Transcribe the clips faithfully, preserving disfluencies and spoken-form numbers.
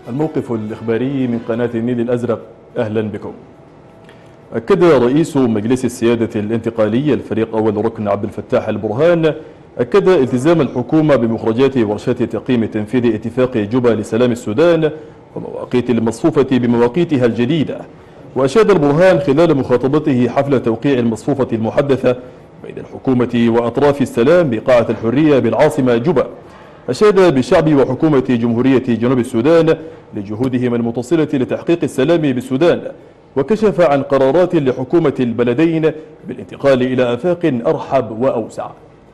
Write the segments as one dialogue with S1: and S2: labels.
S1: الموقف الإخباري من قناة النيل الأزرق، أهلا بكم. أكد رئيس مجلس السيادة الانتقالي الفريق أول ركن عبد الفتاح البرهان أكد التزام الحكومة بمخرجات ورشات تقييم تنفيذ اتفاق جوبا لسلام السودان ومواقيت المصفوفة بمواقيتها الجديدة. وأشاد البرهان خلال مخاطبته حفل توقيع المصفوفة المحدثة بين الحكومة وأطراف السلام بقاعة الحرية بالعاصمة جوبا، أشاد بالشعب وحكومة جمهورية جنوب السودان لجهودهم المتصلة لتحقيق السلام بالسودان، وكشف عن قرارات لحكومة البلدين بالانتقال إلى آفاق أرحب وأوسع.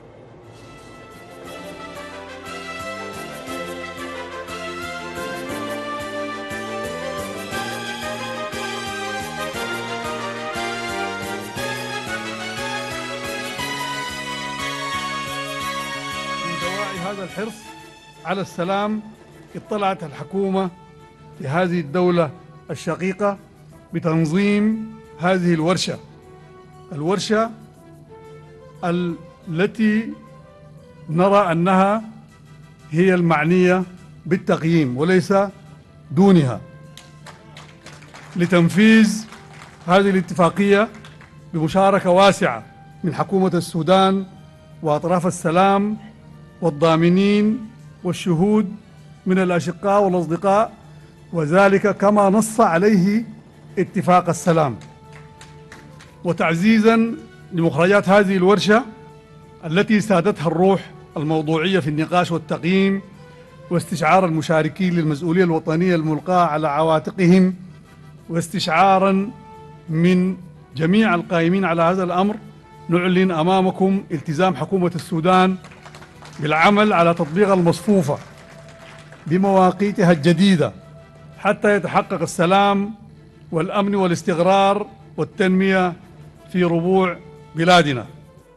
S2: هذا الحرص على السلام اطلعت الحكومة في هذه الدولة الشقيقة بتنظيم هذه الورشة الورشة التي نرى أنها هي المعنية بالتقييم وليس دونها، لتنفيذ هذه الاتفاقية بمشاركة واسعة من حكومة السودان وأطراف السلام والضامنين والشهود من الأشقاء والأصدقاء، وذلك كما نص عليه اتفاق السلام. وتعزيزا لمخرجات هذه الورشة التي سادتها الروح الموضوعية في النقاش والتقييم، واستشعار المشاركين للمسؤولية الوطنية الملقاة على عواتقهم، واستشعارا من جميع القائمين على هذا الأمر، نعلن أمامكم التزام حكومة السودان بالعمل على تطبيق المصفوفة بمواقيتها الجديدة حتى يتحقق السلام والأمن والاستقرار والتنمية في ربوع بلادنا.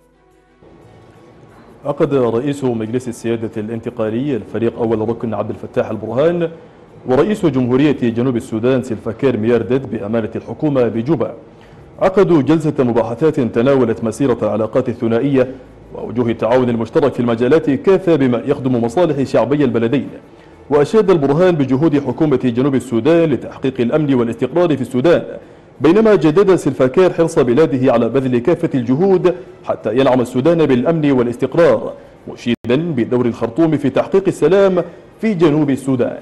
S1: عقد رئيس مجلس السيادة الانتقالي الفريق أول ركن عبد الفتاح البرهان ورئيس جمهورية جنوب السودان سلفاكير مياردت بأمانة الحكومة بجوبا عقدوا جلسة مباحثات تناولت مسيرة العلاقات الثنائية ووجوه التعاون المشترك في المجالات كافة بما يخدم مصالح شعبي البلدين. وأشاد البرهان بجهود حكومة جنوب السودان لتحقيق الأمن والاستقرار في السودان، بينما جدد سلفاكير حرص بلاده على بذل كافة الجهود حتى ينعم السودان بالأمن والاستقرار، مشيدا بدور الخرطوم في تحقيق السلام في جنوب السودان.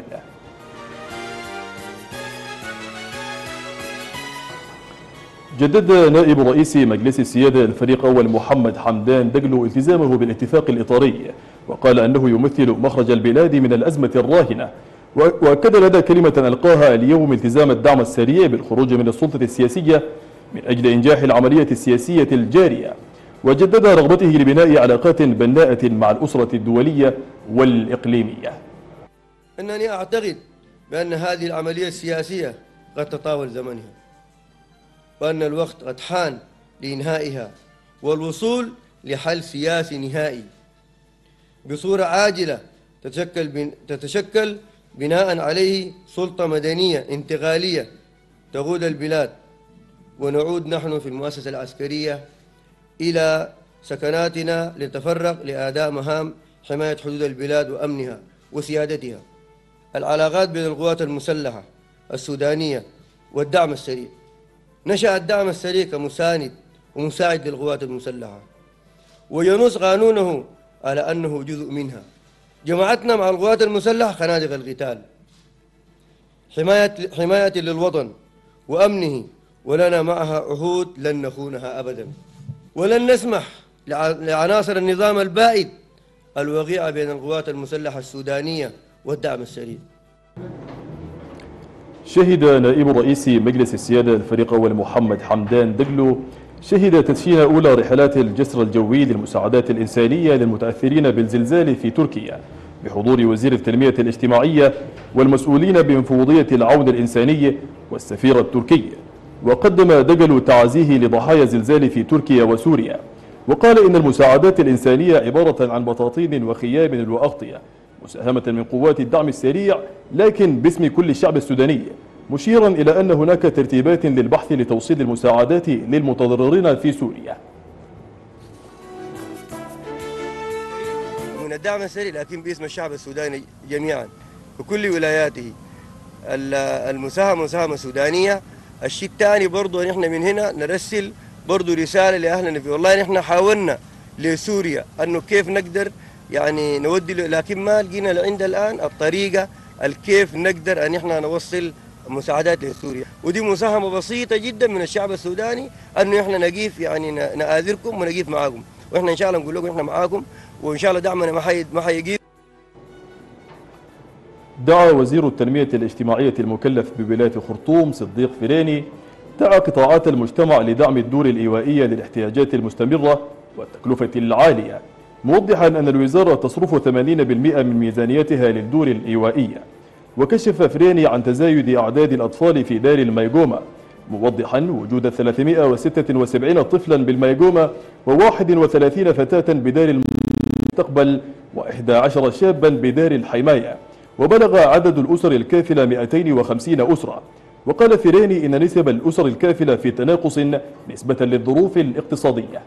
S1: جدد نائب رئيس مجلس السيادة الفريق أول محمد حمدان دقلو التزامه بالاتفاق الإطاري، وقال أنه يمثل مخرج البلاد من الأزمة الراهنة، وأكد لدى كلمة ألقاها اليوم التزام الدعم السريع بالخروج من السلطة السياسية من أجل إنجاح العملية السياسية الجارية، وجدد رغبته لبناء علاقات بناءة مع الأسرة الدولية والإقليمية.
S3: أنني أعتقد بأن هذه العملية السياسية قد تطاول زمنها، وأن الوقت قد حان لإنهائها والوصول لحل سياسي نهائي بصورة عاجلة تتشكل, بن تتشكل بناء عليه سلطة مدنية انتقالية تقود البلاد، ونعود نحن في المؤسسة العسكرية إلى سكناتنا لنتفرغ لأداء مهام حماية حدود البلاد وأمنها وسيادتها. العلاقات بين القوات المسلحة السودانية والدعم السريع. نشأ الدعم السريع كمساند ومساعد للقوات المسلحة، وينص قانونه على أنه جزء منها. جمعتنا مع القوات المسلحة خنادق القتال، حماية حماية للوطن وأمنه، ولنا معها عهود لن نخونها أبدا، ولن نسمح لعناصر النظام البائد الوقيعة بين القوات المسلحة السودانية والدعم السريع.
S1: شهد نائب رئيس مجلس السيادة الفريق أول محمد حمدان دقلو شهد تدشين أولى رحلات الجسر الجوي للمساعدات الإنسانية للمتأثرين بالزلزال في تركيا بحضور وزير التنمية الاجتماعية والمسؤولين بمفوضية العون الإنساني والسفير التركي. وقدم دقلو تعازيه لضحايا الزلزال في تركيا وسوريا، وقال إن المساعدات الإنسانية عبارة عن بطاطين وخيام وأغطية مساهمة من قوات الدعم السريع، لكن باسم كل الشعب السوداني، مشيرا إلى أن هناك ترتيبات للبحث لتوصيل المساعدات للمتضررين في سوريا.
S3: من الدعم السريع لكن باسم الشعب السوداني جميعا بكل ولاياته المساهمة مساهمة سودانية. الشيء الثاني برضو نحن من هنا نرسل برضو رسالة لأهلنا في والله نحن حاولنا لسوريا أنه كيف نقدر يعني نودي، لكن ما لقينا عند الآن الطريقة الكيف نقدر أن احنا نوصل مساعدات لسوريا، ودي مساهمة بسيطة جدا من الشعب السوداني أنه احنا نقيف يعني نآذركم ونقيف معاكم، واحنا إن شاء الله نقول لكم احنا معاكم، وإن شاء الله دعمنا ما حي ما حيقيف.
S1: دعا وزير التنمية الاجتماعية المكلف بولاية الخرطوم صديق فريني دعا قطاعات المجتمع لدعم الدور الإيوائية للاحتياجات المستمرة والتكلفة العالية، موضحا أن الوزارة تصرف ثمانين بالمئة من ميزانيتها للدور الإيوائية. وكشف فريني عن تزايد أعداد الأطفال في دار الميقومة، موضحا وجود ثلاثمئة وستة وسبعين طفلا بالميقومة وواحد وثلاثين فتاة بدار المستقبل وإحدى عشر شابا بدار الحماية، وبلغ عدد الأسر الكافلة مئتين وخمسين أسرة. وقال فريني إن نسب الأسر الكافلة في تناقص نسبة للظروف الاقتصادية.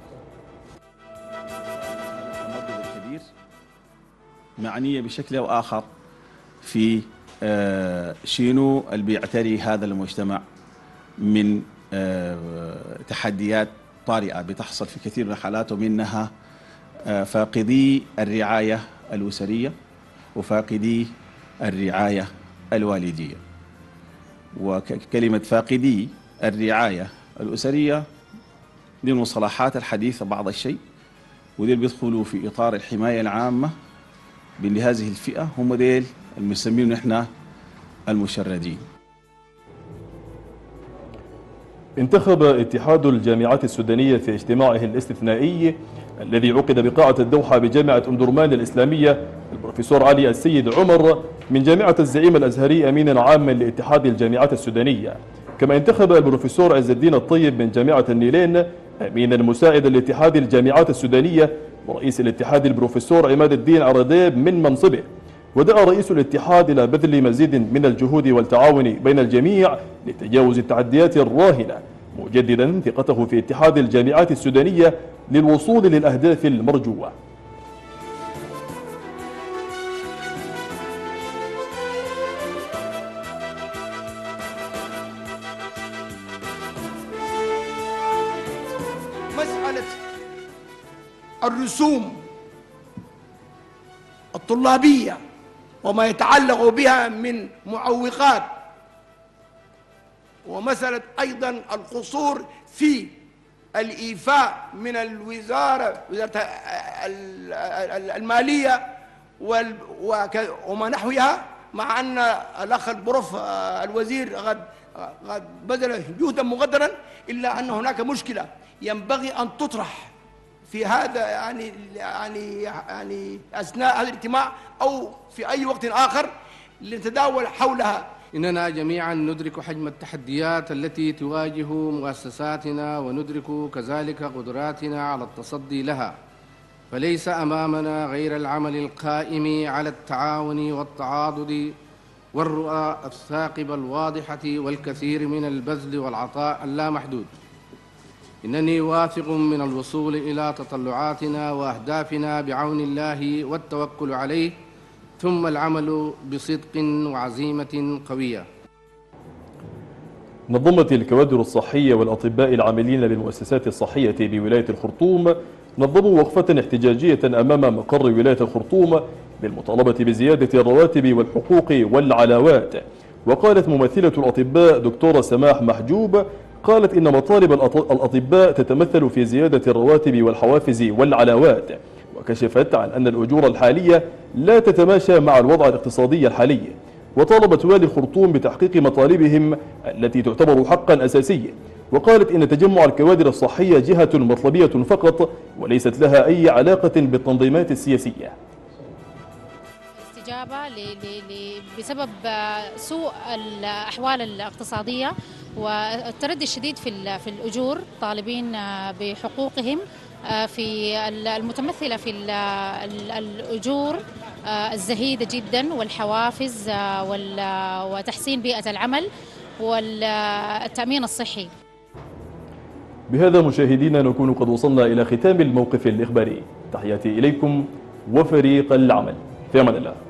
S4: الكبير معنية بشكل أو آخر في شنو اللي بيعتري هذا المجتمع من تحديات طارئة بتحصل في كثير من الحالات، ومنها فاقدي الرعاية الأسرية وفاقدي الرعاية الوالدية. وكلمة فاقدي الرعاية الأسرية دي المصطلحات الحديثة بعض الشيء، وديل بيدخلوا في إطار الحماية العامة لهذه الفئة، هم ديل المسمين نحن المشردين.
S1: انتخب اتحاد الجامعات السودانية في اجتماعه الاستثنائي الذي عقد بقاعة الدوحة بجامعة أم درمان الإسلامية البروفيسور علي السيد عمر من جامعة الزعيم الأزهري أمينا عاما لاتحاد الجامعات السودانية. كما انتخب البروفيسور عز الدين الطيب من جامعة النيلين أمينا مساعدا لاتحاد الجامعات السودانية، ورئيس الاتحاد البروفيسور عماد الدين عرديب من منصبه. ودعا رئيس الاتحاد إلى بذل مزيد من الجهود والتعاون بين الجميع لتجاوز التحديات الراهنة، مجددا ثقته في اتحاد الجامعات السودانية للوصول للأهداف المرجوة.
S5: مسألة الرسوم الطلابية وما يتعلق بها من معوقات، ومسألة أيضا القصور في الإيفاء من الوزارة وزارة المالية وما نحوها، مع أن الأخ البروف الوزير قد قد بذل جهدا مقدرا، إلا أن هناك مشكلة ينبغي أن تطرح في هذا يعني يعني يعني أثناء هذا الاجتماع أو في أي وقت آخر لنتداول حولها.
S6: إننا جميعا ندرك حجم التحديات التي تواجه مؤسساتنا، وندرك كذلك قدراتنا على التصدي لها، فليس أمامنا غير العمل القائم على التعاون والتعاضد والرؤى الثاقبة الواضحة والكثير من البذل والعطاء اللامحدود. إنني واثق من الوصول إلى تطلعاتنا وأهدافنا بعون الله والتوكل عليه، ثم العمل بصدق وعزيمة قوية.
S1: نظمت الكوادر الصحية والأطباء العاملين بالمؤسسات الصحية بولاية الخرطوم نظموا وقفة احتجاجية أمام مقر ولاية الخرطوم بالمطالبة بزيادة الرواتب والحقوق والعلاوات. وقالت ممثلة الأطباء دكتورة سماح محجوب قالت إن مطالب الأطباء تتمثل في زيادة الرواتب والحوافز والعلاوات، وكشفت عن أن الأجور الحالية لا تتماشى مع الوضع الاقتصادي الحالي. وطالبت والي الخرطوم بتحقيق مطالبهم التي تعتبر حقا أساسيا. وقالت إن تجمع الكوادر الصحية جهة مطلبية فقط وليست لها أي علاقة بالتنظيمات السياسية.
S7: استجابة بسبب سوء الأحوال الاقتصادية والتردي الشديد في في الأجور، طالبين بحقوقهم في المتمثلة في الأجور الزهيدة جدا والحوافز وتحسين بيئة العمل والتأمين الصحي.
S1: بهذا مشاهدينا نكون قد وصلنا إلى ختام الموقف الإخباري. تحياتي إليكم وفريق العمل، في أمان الله.